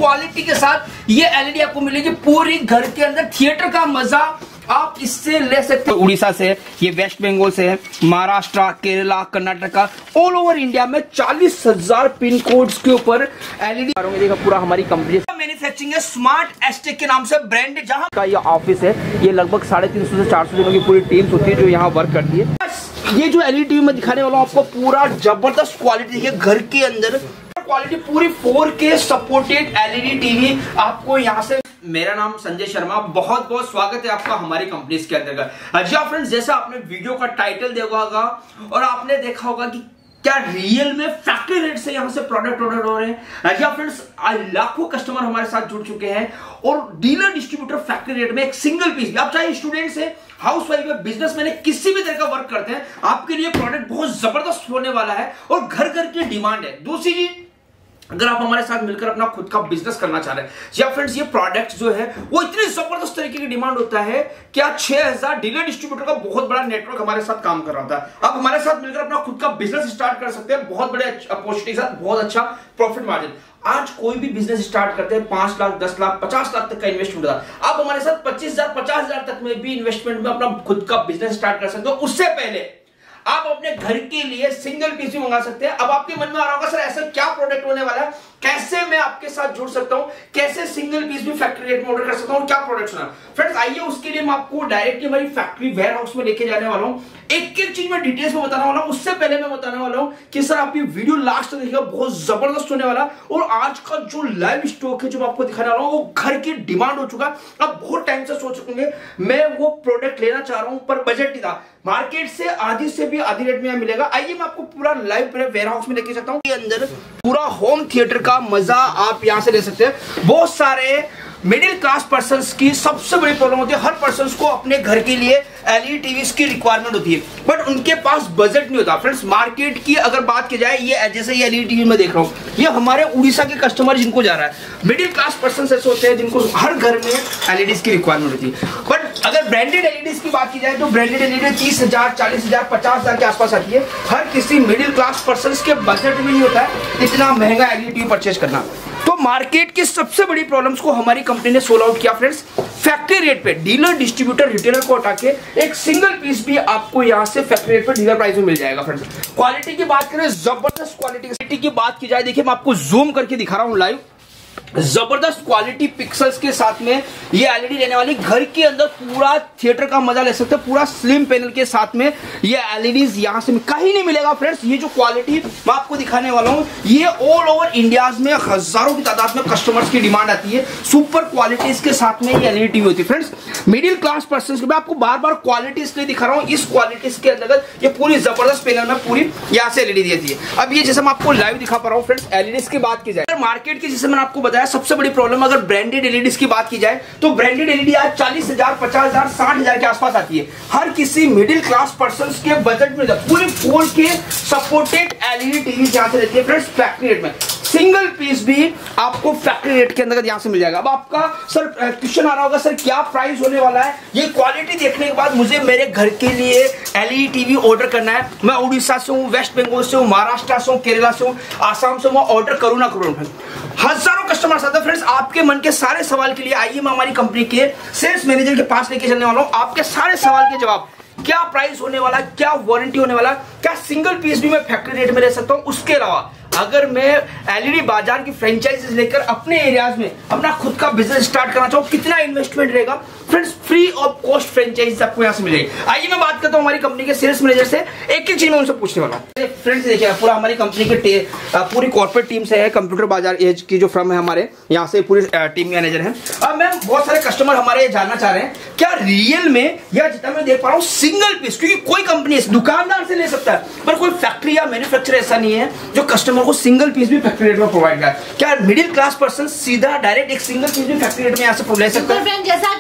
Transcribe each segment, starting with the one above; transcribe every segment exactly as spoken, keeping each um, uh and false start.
Quality के साथ ये एलईडी आपको मिलेगी पूरी घर के अंदर। थिएटर का मजा आप इससे ले सकते हैं। उड़ीसा से, ये वेस्ट बंगाल से है, Maharashtra, Kerala, Karnataka, all over India में चालीस हजार पिन कोड्स के ऊपर एलईडी देखा पूरा हमारी कंपनी मैन्युफैक्चरिंग है स्मार्ट एस्टेक के नाम से ब्रांड, जहां का ये ऑफिस है। ये लगभग साढ़े तीन सौ से चार सौ दिनों की पूरी टीम्स होती है जो यहाँ वर्क करती है। ये जो एलईडी टीवी में दिखाने वाला हूँ आपको पूरा जबरदस्त क्वालिटी देखिए घर के अंदर क्वालिटी पूरी four K supported LED TV आपको यहाँ से। मेरा नाम संजय शर्मा, बहुत बहुत स्वागत है आपका हमारी कंपनी के अंतर्गत। जी फ्रेंड्स, जैसा आपने वीडियो का टाइटल देखा होगा और आपने देखा होगा कि क्या रियल में फैक्ट्री रेट से यहां से प्रोडक्ट ऑर्डर हो रहे हैं। जी फ्रेंड्स, लाखों कस्टमर हमारे साथ जुड़ चुके हैं और डीलर डिस्ट्रीब्यूटर फैक्ट्री रेट में एक सिंगल पीस, आप चाहे स्टूडेंट्स है, हाउस वाइफ है, बिजनेसमैन है, किसी भी तरह का वर्क करते हैं, आपके लिए प्रोडक्ट बहुत जबरदस्त होने वाला है और घर घर की डिमांड है। दूसरी चीज, अगर आप हमारे साथ मिलकर अपना खुद का बिजनेस करना चाह रहे हैं, या फ्रेंड्स ये प्रोडक्ट जो है वो इतनी जबरदस्त तरीके की डिमांड होता है कि आज छह हजार डीलर डिस्ट्रीब्यूटर का बहुत बड़ा नेटवर्क हमारे साथ काम कर रहा था। आप हमारे साथ मिलकर अपना खुद का बिजनेस स्टार्ट कर सकते हैं बहुत बड़े अपॉर्चुनिटी के साथ, बहुत अच्छा प्रॉफिट मार्जिन। आज कोई भी बिजनेस स्टार्ट करते हैं पांच लाख, दस लाख, पचास लाख तक का इन्वेस्टमेंट होता है। आप हमारे साथ पच्चीस हजार, पचास हजार तक में भी इन्वेस्टमेंट में अपना खुद का बिजनेस स्टार्ट कर सकते हो। उससे पहले आप अपने घर के लिए सिंगल पीस भी मंगा सकते हैं। अब आपके मन में आ रहा होगा सर ऐसा क्या प्रोडक्ट होने वाला है, कैसे मैं आपके साथ जुड़ सकता हूं, कैसे सिंगल पीस भी फैक्ट्री रेट में ऑर्डर कर सकता हूं, क्या प्रोडक्ट होना। फ्रेंड्स आइए, उसके लिए मैं आपको डायरेक्टली हमारी फैक्ट्री वेयर हाउस में लेके जाने वाला हूं। एक एक चीज मैं डिटेल्स में बताने वाला हूं। उससे पहले मैं बताने वाला हूं कि सर आप ये वीडियो लास्ट तक देखिएगा, बहुत जबरदस्त होने वाला। और आज का जो लाइव स्टॉक है जो मैं आपको दिखाने वाला हूं वो घर की डिमांड हो चुका। अब बहुत टाइम से सोच चुके मैं वो प्रोडक्ट लेना चाह रहा हूं पर बजट नहीं था, मार्केट से आधी से भी आधी रेट में मिलेगा। आइए मैं आपको पूरा लाइव वेयर हाउस में लेके जाता हूं। अंदर पूरा होम थिएटर का मजा आप यहां से ले सकते हैं। बहुत सारे मिडिल क्लास पर्सन्स की सबसे बड़ी प्रॉब्लम होती है, हर पर्सन्स को अपने घर के लिए एलईडी टीवीज की रिक्वायरमेंट होती है बट उनके पास बजट नहीं होता। फ्रेंड्स मार्केट की अगर बात की जाए, ये जैसे ये एलईडी टीवी में देख रहा हूँ, ये हमारे उड़ीसा के कस्टमर जिनको जा रहा है, मिडिल क्लास पर्सन ऐसे होते हैं जिनको हर घर में एलईडीज की रिक्वायरमेंट होती है। बट अगर ब्रांडेड एलईडीज की बात की जाए तो ब्रांडेड एलईडी तीस हजार, चालीस हजार, पचास हजार के आसपास आती है। हर किसी मिडिल क्लास पर्सन के बजट में नहीं होता है इतना महंगा एलईडी टीवी परचेज करना। तो मार्केट की सबसे बड़ी प्रॉब्लम्स को हमारी कंपनी ने सोल्व आउट किया फ्रेंड्स। फैक्ट्री रेट पे डीलर डिस्ट्रीब्यूटर रिटेलर को हटा के एक सिंगल पीस भी आपको यहां से फैक्ट्री रेट पे डीलर प्राइस में मिल जाएगा। फ्रेंड्स क्वालिटी की बात करें, जबरदस्त क्वालिटी की बात की जाए, देखिए मैं आपको जूम करके दिखा रहा हूं लाइव, जबरदस्त क्वालिटी पिक्सल्स के साथ में ये एलईडी रहने वाली। घर के अंदर पूरा थिएटर का मजा ले सकते हैं, पूरा स्लिम पैनल के साथ में ये एलईडीज यहां से कहीं नहीं मिलेगा। फ्रेंड्स ये जो क्वालिटी मैं आपको दिखाने वाला हूं, ये ऑल ओवर इंडिया में हजारों की तादाद में कस्टमर्स की डिमांड आती है। सुपर क्वालिटीज के साथ में ये एलईडी टीवी होती है। फ्रेंड्स मिडिल क्लास पर्सन को मैं आपको बार बार क्वालिटी इसलिए दिखा रहा हूं, इस क्वालिटीज के अंतर्गत ये पूरी जबरदस्त पैनल में पूरी यहाँ से एलईडी देती है। अब ये जैसे मैं आपको लाइव दिखा पा रहा हूँ फ्रेंड्स, एलईडीज की बात की जाए मार्केट की, जैसे मैंने आपको बताया सबसे बड़ी प्रॉब्लम अगर ब्रांडेड एलईडीज की बात की जाए तो ब्रांडेड एलईडी आज चालीस हजार, पचास हजार, साठ हजार के आसपास आती है। हर किसी मिडिल क्लास पर्सन के बजट में पूरी four K supported LED TV यहां से रहती है। फ्रेंड्स फैक्ट्री रेट में सिंगल पीस भी आपको फैक्ट्री रेट के अंदर यहां से मिल जाएगा। अब आपका सर क्वेश्चन आ रहा होगा सर क्या प्राइस होने वाला है। ये क्वालिटी देखने के बाद मुझे मेरे घर के लिए एलईडी टीवी ऑर्डर करना है। मैं उड़ीसा से हूँ, वेस्ट बंगाल से हूँ, महाराष्ट्र से हूँ, केरला से हूँ, आसाम से हूँ, ऑर्डर करूँ ना करूँ। हजारों कस्टमर आते हैं। फ्रेंड्स आपके मन के सारे सवाल के लिए आइए मैं हमारी कंपनी के सेल्स मैनेजर के पास लेके चलने वाला हूँ। आपके सारे सवाल के जवाब, क्या प्राइस होने वाला, क्या वारंटी होने वाला, क्या सिंगल पीस भी मैं फैक्ट्री रेट में ले सकता हूँ। उसके अलावा अगर मैं एलईडी बाजार की फ्रेंचाइजीज लेकर अपने एरियाज में अपना खुद का बिजनेस स्टार्ट करना चाहूँ, कितना इन्वेस्टमेंट रहेगा। Friends free of cost franchisees आपको यहाँ से मिलेगी। आइए मैं बात करता हूँ हमारी कंपनी के सेल्स मैनेजर से, एक एक चीज मैं उनसे पूछने वाला हूँ। फ्रेंड्स देखिए पूरा हमारी कंपनी के पूरी कॉर्पोरेट टीम से है, कंप्यूटर बाजार एज की जो फर्म है हमारे यहाँ से पूरी टीम मैनेजर है। अब मैम बहुत सारे कस्टमर हमारे जानना चाह रहे हैं क्या रियल में या जितना मैं देख पा रहा हूँ सिंगल पीस, क्योंकि कोई कंपनी दुकानदार से ले सकता है पर कोई फैक्ट्री या मैन्युफैक्चरर ऐसा नहीं है जो कस्टमर को सिंगल पीस भी फैक्ट्री रेट में प्रोवाइड कर। क्या मिडिल क्लास पर्सन सीधा डायरेक्ट एक सिंगल पीस भी फैक्ट्री रेट में यहाँ से ले सकता है? जैसा कि आप ये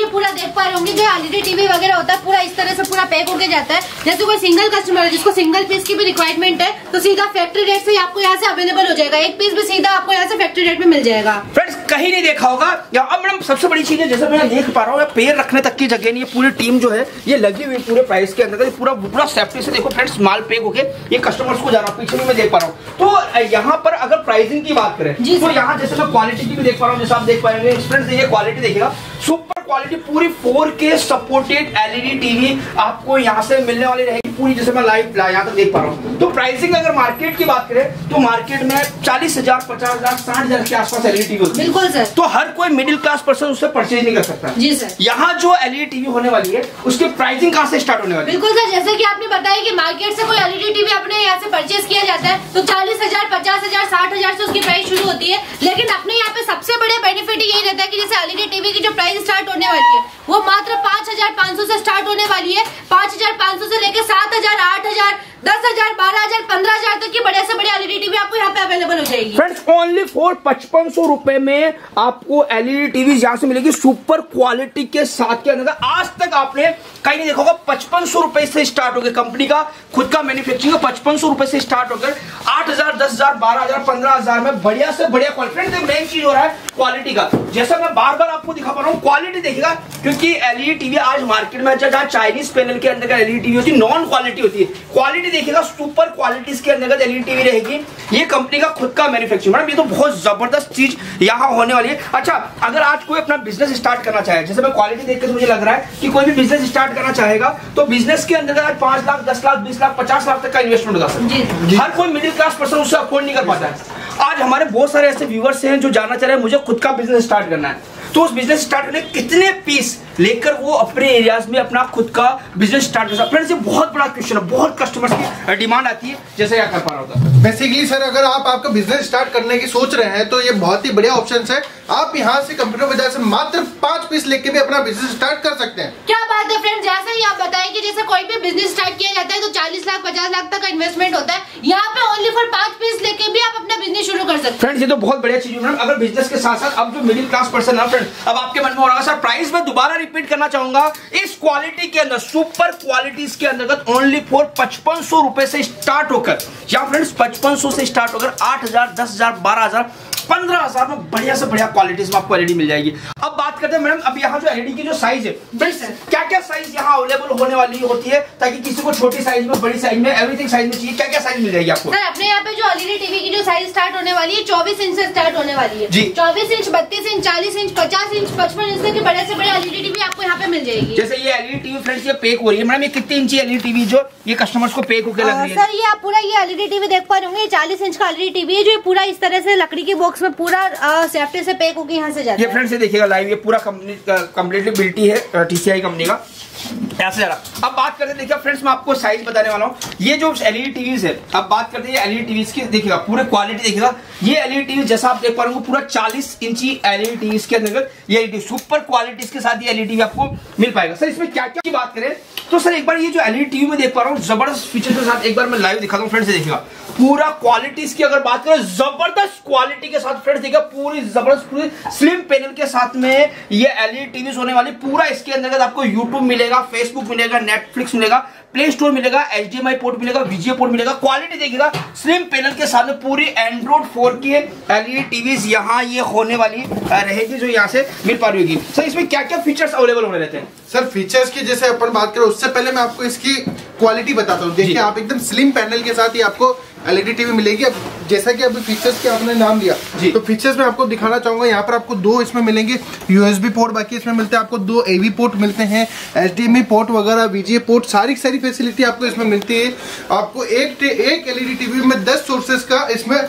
पूरा देख पा रहे होंगे जो एलईडी टीवी वगैरह होता है पूरा इस तरह से पूरा पैक होके जाता है। जैसे कोई सिंगल कस्टमर है जिसको सिंगल पीस की भी रिक्वायरमेंट है तो सीधा फैक्ट्री रेट से आपको यहाँ से अवेलेबल हो जाएगा, एक पीस भी सीधा आपको यहाँ से फैक्ट्री रेट में मिल जाएगा। फ्रेंड्स कहीं नहीं देखा होगा। अब मैडम सबसे बड़ी चीज है जैसे मैं देख पा रहा हूँ पैर रखने तक की जगह नहीं है, पूरी टीम जो है ये लगी हुई पूरे प्राइस के अंदर, पूरा पूरा सेफ्टी से देखो फ्रेंड्स माल पैक होके ये कस्टमर्स को जा रहा है, पीछे भी मैं देख पा रहा हूँ। तो यहाँ पर अगर प्राइसिंग की बात करें तो यहाँ जैसे मैं क्वालिटी की भी देख पा रहा हूँ, जैसे आप देख पाएंगे फ्रेंड्स ये क्वालिटी देखिएगा, सुपर क्वालिटी पूरी four K supported LED TV आपको यहाँ से मिलने वाली रहेगी पूरी, जैसे मैं लाइव यहाँ तक देख पा रहा हूँ। तो प्राइसिंग अगर मार्केट की बात करें तो मार्केट में चालीस हजार पचास हजार साठ हजार के आसपास एलईडी टीवी होती है। बिल्कुल सर। तो हर कोई मिडिल क्लास पर्सन उससे परचेज नहीं कर सकता। जी सर। यहाँ जो एलईडी टीवी होने वाली है उसकी प्राइसिंग कहाँ से स्टार्ट होने वाली है? बिल्कुल सर, जैसे कि आपने बताया कि मार्केट से कोई एलईडी टीवी अपने यहाँ से परचेज किया जाता है तो चालीस हजार पचास हजार साठ हजार से उसकी प्राइस शुरू होती है, लेकिन अपने यहाँ पे सबसे बड़े बेनिफिट यही रहता है कि जैसे एलईडी टीवी की जो प्राइस स्टार्ट होने वाली है वो मात्र पाँच हजार पाँच सौ से स्टार्ट होने वाली है। पाँच हजार पाँच सौ से लेकर सात हजार आठ हजार दस हजार बारह हजार पंद्रह हजार तक की बड़े से बड़े एलईडी टीवी आपको यहाँ पे अवेलेबल हो जाएगी। फ्रेंड्स ओनली फॉर पचपन सौ रुपए में आपको एलईडी टीवी यहाँ से मिलेगी सुपर क्वालिटी के साथ के अंदर। आज तक आपने कहीं नहीं देखा होगा पचपन सौ रुपए से स्टार्ट होकर कंपनी का खुद का मैन्युफैक्चरिंग पचपन सौ रुपए से स्टार्ट होकर आठ हजार दस हजार बारह हजार पंद्रह हजार में बढ़िया से बढ़िया क्वालिटी। मेन चीज हो रहा है क्वालिटी का, जैसा मैं बार बार आपको दिखा पा रहा हूँ क्वालिटी देखिएगा, क्योंकि एलईडी टीवी आज मार्केट में जहाँ चाइनीज पैनल के अंदर का एलईडी टीवी होती है नॉन क्वालिटी होती है, क्वालिटी देखिएगा सुपर क्वालिटी के अंदर एलईडी टीवी रहेगी। ये कंपनी का खुद का मैन्युफैक्चरिंग, मैडम ये तो बहुत जबरदस्त चीज यहाँ होने वाली है। अच्छा अगर आज कोई अपना बिजनेस स्टार्ट करना चाहे, जैसे मैं क्वालिटी देख के मुझे लग रहा है कि कोई भी बिजनेस स्टार्ट करना चाहेगा तो बिजनेस के अंदर आज पांच लाख दस लाख बीस लाख पचास लाख तक का इन्वेस्टमेंट होगा सर। हर कोई मिडिल क्लास पर्सन उससे अफोर्ड नहीं कर पाता है। आज हमारे बहुत सारे ऐसे व्यूअर्स हैं जो जानना चाह रहे हैं मुझे खुद का बिजनेस स्टार्ट करना है, तो उस बिजनेस स्टार्ट करने कितने पीस लेकर वो अपने एरियाज में अपना खुद का बिजनेस स्टार्ट कर सकता है। फ्रेंड्स ये बहुत बड़ा क्वेश्चन है, बहुत कस्टमर्स की डिमांड आती है, जैसे क्या कर पा रहा होता। बेसिकली सर अगर आप आपका बिजनेस स्टार्ट करने की सोच रहे हैं तो ये बहुत ही बढ़िया ऑप्शन है। आप यहाँ से कंप्यूटर बाजार से मात्र पांच पीस लेके भी अपना बिजनेस स्टार्ट कर सकते हैं। क्या बात है फ्रेंड्स, जैसे ही आप बताएं कि जैसे कोई भी बिजनेस स्टार्ट किया जाता है तो चालीस लाख पचास लाख तक का इन्वेस्टमेंट होता है, यहाँ पे ओनली फॉर पांच पीस लेके भी आप अपना बिजनेस शुरू कर सकते हैं। फ्रेंड्स ये तो बहुत बढ़िया चीज है। अगर बिजनेस के साथ साथ अब जो मिडिल क्लास पर्सन है फ्रेंड, अब आपके मन में हो रहा है सर प्राइस में दोबारा रिपीट करना चाहूंगा, इस क्वालिटी के अंदर सुपर क्वालिटीज के अंतर्गत ओनली फॉर पचपन सौ रुपए से स्टार्ट होकर, या फ्रेंड्स पचपन सौ से स्टार्ट होकर आठ हजार दस हजार बारह हजार पंद्रह हजार में बढ़िया से बढ़िया क्वालिटीज में आपको एलईडी मिल जाएगी। अब बात करते हैं मैडम, अब यहाँ जो एलईडी की जो साइज है फ्रेंड्स क्या क्या साइज यहाँ अवेलेबल होने वाली होती है, ताकि किसी को छोटी साइज में बड़ी साइज में एवरीथिंग साइज में चाहिए, क्या क्या साइज मिल जाएगी आपको? सर अपने यहाँ पे जो एलईडी टीवी की जो साइज स्टार्ट होने वाली है चौबीस इंच से स्टार्ट होने वाली है जी। चौबीस इंच बत्तीस इंच चालीस इंच पचास इंच पचपन इंच तक की बड़े से बड़े एलईडी टीवी आपको यहाँ पे मिल जाएगी। जैसे ये एलईडी टीवी फ्रेंड्स ये पैक हो रही है मैडम, ये कितनी इंची एलईडी टीवी जो ये कस्टमर्स को पैक होकर लग रही है? सर ये आप पूरा ये एलईडी टीवी देख पा रहे होंगे, चालीस इंच का एलईडी टीवी है जो पूरा इस तरह से लकड़ी के बॉक्स में पूरा सेफ्टी से पैक होकर यहाँ से जाता है। ये फ्रेंड्स ये देखिएगा लाइव, ये पूरा कंपनी कंप्लीटली बिल्टी है टीसीआई कंपनी का ऐसे जा रहा। अब बात करते हैं देखिए फ्रेंड्स मैं आपको साइज बताने वाला हूँ, ये जो एलईडी टीवीज है, अब बात करते हैं एलईडी टीवीज की, देखिएगा पूरे क्वालिटी देखिएगा। ये एलईडी टीवी जैसा आप देख पा रहे हो पूरा चालीस इंची एलईडी टीवीज के अंदर ये एलईडी सुपर क्वालिटीज के साथ ये एलईडी टीवी आपको मिल पाएगा। सर इसमें क्या क्या की बात करें तो सर एक बार ये जो एलईडी टीवी में देख पा रहा हूँ जबरदस्त फीचर के साथ, एक बार मैं लाइव दिखाता हूँ फ्रेंड्स। देखिएगा पूरा क्वालिटीज की अगर बात करें जबरदस्त क्वालिटी के साथ फ्रेंड्स, देखिए पूरी जबरदस्त पूरी स्लिम पैनल के साथ में ये एलईडी टीवी होने वाली। पूरा इसके अंदर आपको यूट्यूब मिलेगा, फेसबुक मिलेगा, नेटफ्लिक्स मिलेगा, प्ले स्टोर मिलेगा, एचडीएमआई पोर्ट मिलेगा, वीजीए पोर्ट मिलेगा। क्वालिटी देखिएगा स्लिम पैनल के साथ में पूरी एंड्रॉइड फोर की एलईडी टीवीज यहाँ ये होने वाली रहेगी जो यहाँ से मिल पा रही होगी। सर इसमें क्या क्या फीचर्स अवेलेबल होने रहते हैं? सर फीचर्स की जैसे अपन बात करें उससे पहले मैं आपको इसकी क्वालिटी बताता हूँ। देखिए आप एकदम स्लिम पैनल के साथ ही आपको एलईडी टीवी मिलेगी। अब जैसा कि अभी फीचर्स के आपने नाम दिया जी, तो फीचर्स में आपको दिखाना चाहूंगा। यहाँ पर आपको दो इसमें मिलेंगे यूएसबी पोर्ट, बाकी इसमें मिलते हैं आपको दो एवी पोर्ट मिलते हैं, एचडीएमआई पोर्ट वगैरह, वीजीए पोर्ट, सारी सारी फैसिलिटी आपको इसमें मिलती है। आपको एक एक एलईडी टीवी में दस सोर्सेस का इसमें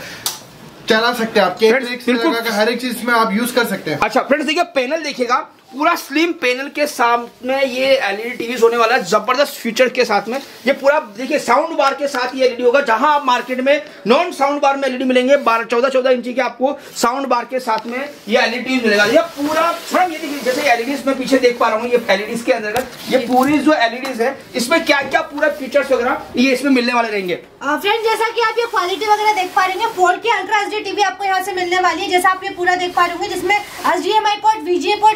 चला सकते हैं आप, हर एक चीज में आप यूज कर सकते हैं। अच्छा फ्रेंड्स देखिए पैनल देखिएगा पूरा स्लिम पैनल के साथ में ये एलईडी टीवीज होने वाला है जबरदस्त फीचर के साथ में। ये पूरा देखिए साउंड बार के साथ ये एलईडी होगा, जहां आप मार्केट में नॉन साउंड बार में एलईडी मिलेंगे बारह चौदह चौदह इंची के, आपको साउंड बार के साथ में ये एलईडी मिलेगा। ये पूरा फ्रंट ये देखिए जैसे एलईडीज में पीछे देख पा रहा हूँ, ये एलईडीज के अंदर ये पूरी जो एलईडीज है इसमें क्या क्या पूरा फीचर्स वगैरह ये इसमें मिलने वाले रहेंगे। फ्रेंड जैसा कि आप ये क्वालिटी वगैरह देख पा रहे हैं, फोर के अल्ट्रा एचडी टीवी आपको यहाँ से मिलने वाली है, जैसा आप ये पूरा देख पा रहे होंगे, जिसमें HDMI port, VGA port, USB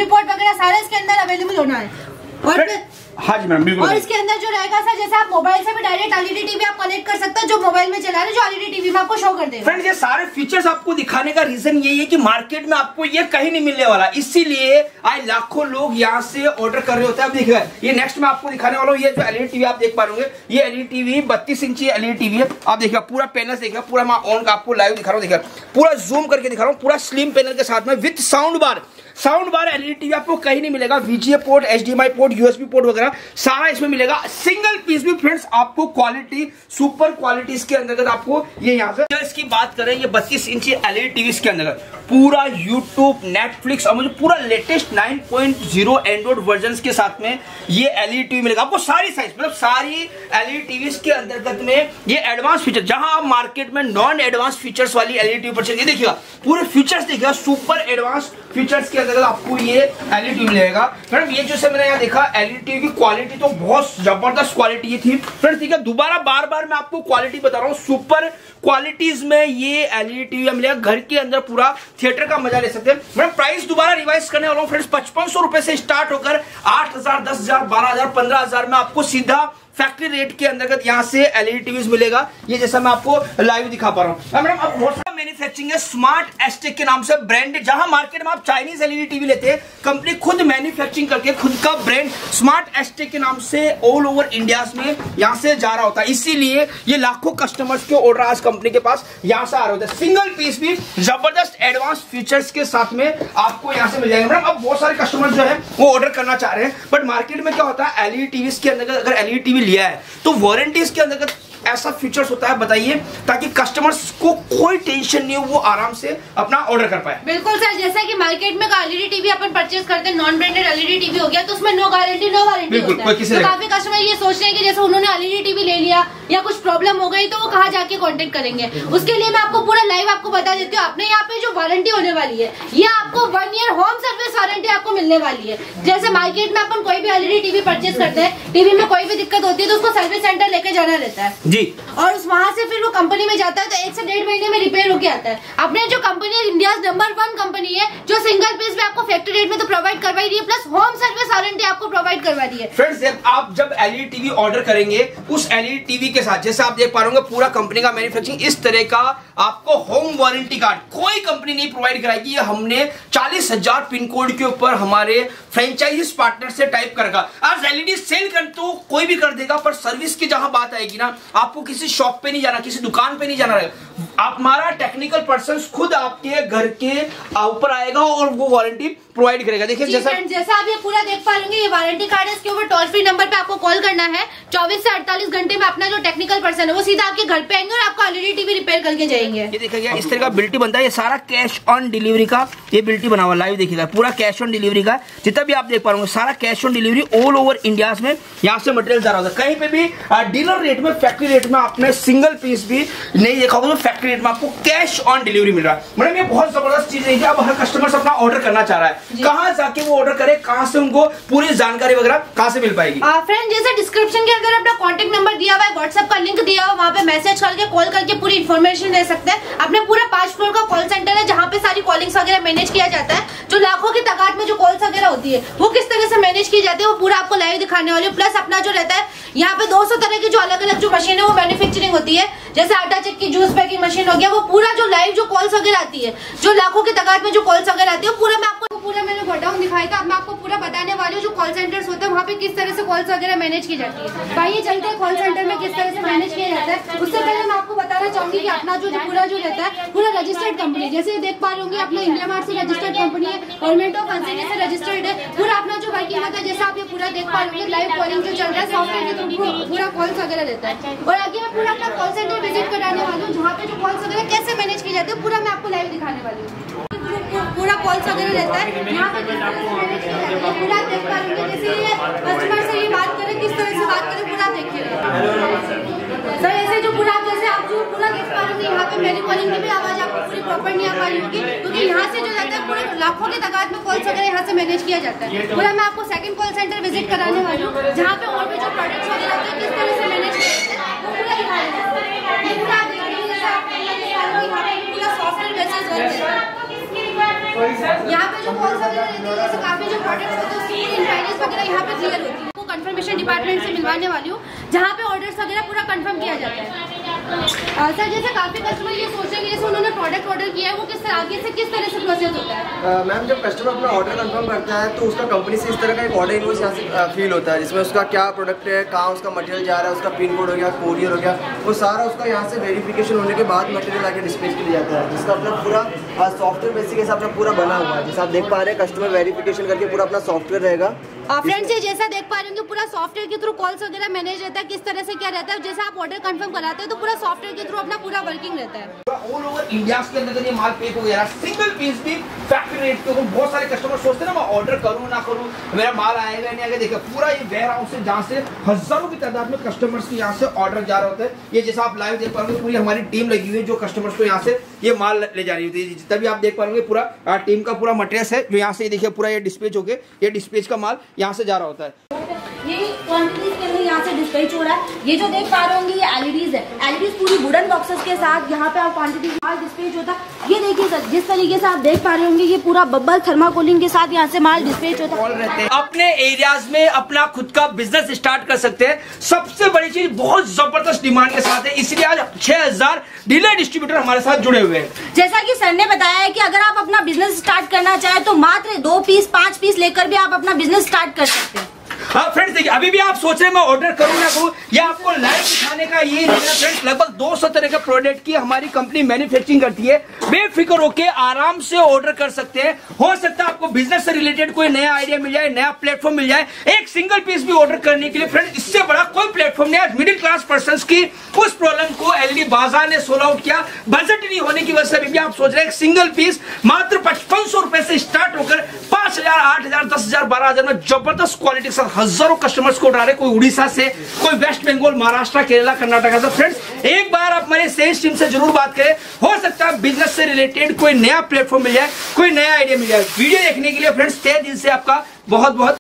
port वगैरह सारा इसके अंदर अवेलेबल होना है। और हाँ जी मैम बिल्कुल। और इसके अंदर जो रहेगा सर, जैसे आप मोबाइल से भी डायरेक्ट एलईडी टीवी आप कनेक्ट कर सकते हो, जो मोबाइल में चला रहे जो एलईडी टीवी में आपको शो कर देगा। फ्रेंड्स ये सारे फीचर्स आपको दिखाने का रीजन यही है कि मार्केट में आपको ये कहीं नहीं मिलने वाला, इसीलिए आज लाखों लोग यहाँ से ऑर्डर कर रहे होते हैं। अब देखिए ये नेक्स्ट में आपको दिखाने वाला हूँ, ये जो एलईडी टीवी आप देख पा रहे होंगे, ये एलईडी टीवी बत्तीस इंची एलईडी टीवी है। आप देखिए पूरा पैनल देखिए, पूरा मैं ऑन आपको लाइव दिखा रहा हूँ, देखिए पूरा जूम करके दिखा रहा हूँ, पूरा स्लिम पैनल के साथ में with sound bar. Sound bar LED TV आपको कहीं नहीं मिलेगा, VGA port, HDMI port, USB port वगैरह सारा इसमें मिलेगा। सिंगल पीस भी फ्रेंड्स आपको क्वालिटी सुपर क्वालिटी इसके अंतर्गत आपको ये यहाँ से इसकी बात करें, ये बत्तीस इंची एलईडी टीवी इसके अंतर्गत पूरा यूट्यूब, नेटफ्लिक्स और मुझे पूरा latest nine point zero Android version के साथ में ये एलईडी टीवी मिलेगा आपको। सारी साइज मतलब सारी एलईडी टीवी के अंतर्गत में ये एडवांस फीचर, जहां आप मार्केट में नॉन एडवांस फीचर्स वाली एलईडी टीवी परचेज, ये देखिएगा पूरे फीचर्स देखिएगा, सुपर एडवांस फीचर्स के अंतर्गत आपको ये एलईडी टीवी मिलेगा। फ्रेंड ये जो मैंने यहाँ देखा एलईडी टीवी की क्वालिटी तो बहुत जबरदस्त क्वालिटी थी फ्रेंड्स, ठीक है। दोबारा बार बार मैं आपको क्वालिटी बता रहा हूँ, सुपर क्वालिटीज में ये एलईडी टीवी मिलेगा। घर के अंदर पूरा थिएटर का मजा ले सकते हैं। मैं प्राइस दोबारा रिवाइज करने वाला हूँ फ्रेंड्स, पचपन सौ रुपए से स्टार्ट होकर आठ हजार, दस हजार, बारह हजार, पंद्रह हजार में आपको सीधा फैक्ट्री रेट के अंतर्गत यहाँ से एलईडी टीवीज मिलेगा। ये जैसा मैं आपको लाइव दिखा पा रहा हूँ। मैडम अब बहुत सारा मैन्युफैक्चरिंग है स्मार्ट एस्टेक के नाम से ब्रांड, जहां मार्केट में आप चाइनीज एलईडी टीवी लेते हैं, कंपनी खुद मैन्युफैक्चरिंग करके खुद का ब्रांड स्मार्ट एस्टेक के नाम से ऑल ओवर इंडिया में यहाँ से जा रहा होता है। इसीलिए ये लाखों कस्टमर्स के ऑर्डर आज कंपनी के पास यहाँ से आ रहे होते हैं। सिंगल पीस भी जबरदस्त एडवांस फीचर्स के साथ में आपको यहाँ से मिल जाएंगे। मैडम अब बहुत सारे कस्टमर्स जो है वो ऑर्डर करना चाह रहे हैं, बट मार्केट में क्या होता है एलईडी टीवी के अंदर अगर एलईडी टीवी लिया है तो वारंटीज के अंदर ऐसा फीचर्स होता है, बताइए, ताकि कस्टमर्स को कोई टेंशन नहीं हो, वो आराम से अपना ऑर्डर कर पाए। बिल्कुल सर, जैसा कि मार्केट में एलईडी टीवी अपन परचेज करते हैं, नॉन ब्रांडेड एलईडी टीवी हो गया तो उसमें नो गारंटी नो वारंटी होता है। तो काफी कस्टमर ये सोच रहे हैं कि जैसे उन्होंने एलईडी टीवी ले लिया या कुछ प्रॉब्लम हो गई तो वो कहाँ जाके कॉन्टेक्ट करेंगे। उसके लिए मैं आपको पूरा लाइव आपको बता देती हूँ, अपने यहाँ पे जो वारंटी होने वाली है ये आपको one year home service warranty आपको मिलने वाली है। जैसे मार्केट में अपन कोई भी एलईडी टीवी परचेज करते हैं, टीवी में कोई भी दिक्कत होती है तो उसको सर्विस सेंटर लेके जाना रहता है जी, और उस वहां से फिर वो कंपनी में जाता है तो एक से डेढ़ महीने में रिपेयर होके आता है। अपने जो company India number one company है जो सिंगल पीस में आपको फैक्ट्री रेट में तो प्रोवाइड करवा रही है, प्लस होम सर्विस वारंटी आपको प्रोवाइड करवा रही है। फ्रेंड्स आप जब एलईडी टीवी ऑर्डर करेंगे उस एलईडी टीवी के साथ जैसे आप देख पा रहे होंगे पूरा कंपनी का मैन्युफैक्चरिंग इस तरह का आपको होम वारंटी कार्ड कोई कंपनी नहीं प्रोवाइड कराएगी। ये हमने चालीस हजार पिन कोड के ऊपर हमारे फ्रेंचाइजीज पार्टनर से टाइप कर रखा। आज एलईडी सेल कर तो कोई भी कर देगा, पर सर्विस की जहां बात आएगी ना, आपको किसी शॉप पे नहीं जाना, किसी दुकान पे नहीं जाना रहेगा, आप हमारा टेक्निकल पर्सन खुद आपके घर के ऊपर आएगा और वो वारंटी प्रोवाइड करेगा। देखिए जैसा जैसा आप ये पूरा देख पा रहे, ये वारंटी कार्ड है, इसके ऊपर टोल फ्री नंबर पे आपको कॉल करना है। चौबीस से अड़तालीस घंटे में अपना जो टेक्निकल पर्सन है वो सीधा आपके घर पे आएंगे और आपको एलईडी टीवी रिपेयर करके जाएंगे। ये देखिएगा इस तरह का बिल्टी बनता है, ये सारा कैश ऑन डिलीवरी का ये बिल्टी बना हुआ लाइव देखिएगा, पूरा कैश ऑन डिलीवरी का जितना भी आप देख पा रहे सारा cash on delivery all over India में यहाँ से मटेरियल जा रहा होता है। कहीं पे भी डीलर रेट में फैक्ट्री रेट में आपने सिंगल पीस भी नहीं देखा होगा तो फैक्ट्री रेट में आपको कैश ऑन डिलीवरी मिल रहा है। मैडम ये बहुत जबरदस्त चीज है कि अब हर कस्टमर अपना ऑर्डर करना चाह रहा है, कहाँ जाके वो ऑर्डर करे, कहाँ से उनको पूरी जानकारी वगैरह कहाँ से मिल पाएगी। फ्रेंड जैसे डिस्क्रिप्शन के अंदर अपना कॉन्टेक्ट नंबर दिया हुआ है, व्हाट्सएप का लिंक दिया हुआ, वहाँ पे मैसेज करके कॉल करके पूरी इन्फॉर्मेशन ले सकते हैं। अपने पूरा पांच फ्लोर का कॉल सेंटर है जहाँ पे सारी कॉलिंग्स वगैरह मैनेज किया जाता है। जो लाखों की तादाद में जो कॉल्स वगैरह होती है वो किस तरह से मैनेज की जाती है वो पूरा आपको लाइव दिखाने वाली हूँ। प्लस अपना जो रहता है यहाँ पे दो सौ तरह की जो अलग अलग जो मशीन है वो मैन्युफैक्चरिंग होती है, जैसे आटा चक्की, जूस पैकिंग मशीन हो गया, वो पूरा जो लाइव जो कॉल्स वगैरह आती है, जो लाखों की तादाद में जो कॉल्स वगैरह आती है पूरा मैं आपको पूरा मैंने गोडाउन दिखाया था। अब मैं आपको पूरा बताने वाली हूँ जो कॉल सेंटर्स होते हैं वहाँ पे किस तरह से कॉल्स वगैरह मैनेज की जाती है। भाई चलते हैं कॉल सेंटर में किस तरह से मैनेज किया जाता है। उससे पहले मैं आपको बताना चाहूंगी कि अपना जो पूरा जो रहता है पूरा रजिस्टर्ड कंपनी, जैसे देख पा रहे होंगे अपना इंडिया मार्ट से रजिस्टर्ड कंपनी है, गवर्नमेंट ऑफ एनसीडी से रजिस्टर्ड है। पूरा अपना जो वर्किंग होता है जैसे आप ये पूरा देख पा रहे होंगे लाइव कॉलिंग जो चल रहा है सॉफ्टवेयर के थ्रू पूरा कॉल्स वगैरह रहता है। और आगे मैं पूरा अपना कॉल सेंटर विजिट कराने वाली हूँ जहाँ पे जो कॉल्स वगैरह कैसे मैनेज की जाती है पूरा मैं आपको लाइव दिखाने वाली हूँ। पूरा कॉल्स वगैरह रहता है यहाँ पे पूरा देख पा रहे हैं, जैसे ये कस्टमर से ये बात करें किस तरह से बात करें पूरा देखिए सर। ऐसे जो पूरा जैसे आप जो पूरा देख पा रहे हैं यहाँ पे मेरी कॉलिंग की भी आवाज आपको पूरी प्रॉपर नहीं आ पा रही होगी क्योंकि यहाँ से जो रहता है पूरे लाखों की तादाद में कॉल्स वगैरह यहाँ से मैनेज किया जाता है। पूरा मैं आपको सेकंड कॉल सेंटर विजिट कराने वाली हूँ जहाँ पे और भी जो प्रोडक्ट्स वगैरह होते हैं किस तरह से मैनेज करते हैं वो पूरा दिखा रहे हैं। पूरा पूरा सॉफ्टवेयर बेसिस वर्क है। यहाँ पे जो कॉल काफी जो प्रोडक्ट्स होते हैं उसकी इंक्वायरीज वगैरह यहाँ पे क्लियर होती है। कंफर्मेशन डिपार्टमेंट से मिलवाने वाली हूँ जहाँ पे ऑर्डर्स वगैरह पूरा कंफर्म किया जाता है। सर जैसे काफी कस्टमर ये सोचेंगे जैसे उन्होंने प्रोडक्ट ऑर्डर किया है वो किस तरह आगे से किस तरह से प्रोसेस होता है? मैम जब कस्टमर अपना ऑर्डर कंफर्म करता है तो उसका कंपनी से इस तरह का एक ऑर्डर इनवॉइस यहाँ से फील होता है जिसमें उसका क्या प्रोडक्ट है, कहाँ उसका मटेरियल जा रहा है, उसका पिन कोड हो गया, कोरियर हो गया, वो सारा उसका यहाँ से वेरिफिकेशन होने के बाद मटेरियल आके डिस्पैच के लिए जाता है जिसका अपना पूरा सॉफ्टवेयर बेसिक के साथ अपना पूरा बना हुआ है। जैसे आप देख पा रहे हैं कस्टमर वेरिफिकेशन करके पूरा अपना सॉफ्टवेयर रहेगा। फ्रेंड्स ये जैसा देख पा रहे होंगे पूरा सॉफ्टवेयर के थ्रू कॉल्स वगैरह मैनेज रहता है, किस तरह से क्या रहता है। जैसे आप ऑर्डर कंफर्म कराते हैं तो पूरा सॉफ्टवेयर के थ्रू अपना पूरा वर्किंग रहता है। ऑल ओवर इंडिया के अंदर ये माल पैक हो गया सिंगल पीस भी फैक्ट्री रेट पे। बहुत सारे कस्टमर सोचते हैं ना मैं ऑर्डर करूं ना करूं मेरा माल आएगा नहीं आएगा। देखिए पूरा ये वेयर हाउस है जहाँ से हजारों की तादाद में कस्टमर्स के यहाँ से ऑर्डर जा रहे होते हैं। ये जैसा आप लाइव देख पा रहे पूरी हमारी टीम लगी हुई है जो कस्टमर्स को यहाँ से ये माल ले जा रही होती है। जितना भी आप देख पा रहे पूरा टीम का पूरा मटेरियल है जो यहाँ से देखिए पूरा ये डिस्पैच हो गया, ये डिस्पैच का माल यहाँ से जा रहा होता है। ये क्वांटिटीज के अंदर यहाँ से डिस्पैच हो रहा है। ये जो देख पा रहे होंगे ये एलईडीज है, एलईडीज पूरी वुडन बॉक्सेस के साथ यहाँ पे आप क्वांटिटी माल डिस्पैच होता है। ये देखिए सर जिस तरीके से आप देख पा रहे होंगे ये पूरा बब्बल थर्माकोलिंग के साथ यहाँ से माल डिस्पैच होता है। अपने एरियाज में अपना खुद का बिजनेस स्टार्ट कर सकते हैं। सबसे बड़ी चीज बहुत जबरदस्त डिमांड के साथ है, इसलिए आज छह हजार डीलर डिस्ट्रीब्यूटर हमारे साथ जुड़े हुए हैं। जैसा कि सर ने बताया है कि अगर आप अपना बिजनेस स्टार्ट करना चाहे तो मात्र दो पीस पांच पीस लेकर भी आप अपना बिजनेस स्टार्ट कर सकते हैं। हाँ फ्रेंड्स देखिए अभी भी आप सोच रहे हैं मैं ऑर्डर करूं ना करूं, या आपको लाइव दिखाने का ये फ्रेंड्स लगभग दो सौ तरह के प्रोडक्ट की हमारी कंपनी मैन्युफैक्चरिंग करती है। बेफिक्र होके आराम से ऑर्डर कर सकते हैं। हो सकता है आपको बिजनेस से रिलेटेड कोई नया आइडिया मिल जाए, नया प्लेटफॉर्म मिल जाए, एक सिंगल पीस भी ऑर्डर करने के लिए फ्रेंड्स इससे बड़ा कोई प्लेटफॉर्म नहीं है। मिडिल क्लास पर्सन की उस प्रॉब्लम को एलईडी बाजार ने सोल्व आउट किया। बजट नहीं होने की वजह से अभी भी आप सोच रहे हैं सिंगल पीस मात्र पचपन सौ रुपए से स्टार्ट होकर पांच हजार आठ हजार दस हजार बारह हजार में जबरदस्त क्वालिटी के साथ हजारों कस्टमर्स को उठा रहे, कोई उड़ीसा से, कोई वेस्ट बंगाल, महाराष्ट्र, केरला, कर्नाटक से। फ्रेंड्स एक बार आप हमारे सेल्स टीम से जरूर बात करें, हो सकता है बिजनेस से रिलेटेड कोई नया प्लेटफॉर्म मिल जाए, कोई नया आइडिया मिल जाए। वीडियो देखने के लिए फ्रेंड्स तहे दिल से आपका बहुत बहुत